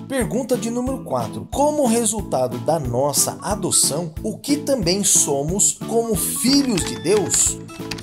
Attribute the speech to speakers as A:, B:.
A: Pergunta de número 4. Como resultado da nossa adoção, o que também somos como filhos de Deus?